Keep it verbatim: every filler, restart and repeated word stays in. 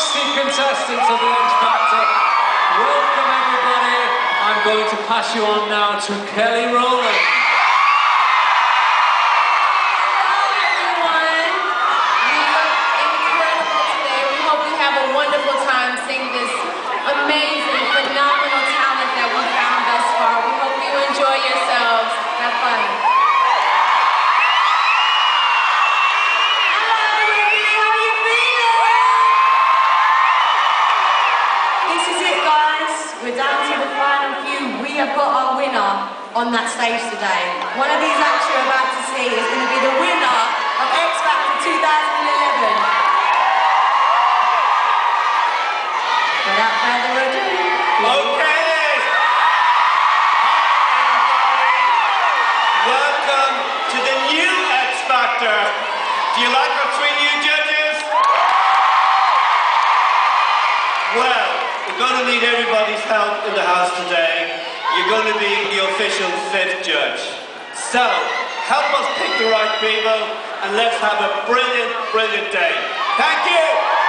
sixty contestants of the X Factor. Welcome everybody. I'm going to pass you on now to Kelly Rowland. Hello everyone. You look incredible today. We hope you have a wonderful time seeing this amazing, phenomenal talent that we found thus far. We hope you enjoy yourselves. Have fun. We're down to the final few. We have got our winner on that stage today. One of these acts you're about to see is going to be the winner of X Factor two thousand eleven. Without further ado, okay. Welcome to the new X Factor. Do you like our three new judges? Well, we're going to need everybody's help in the house today. You're going to be the official fifth judge. So, help us pick the right people and let's have a brilliant, brilliant day. Thank you!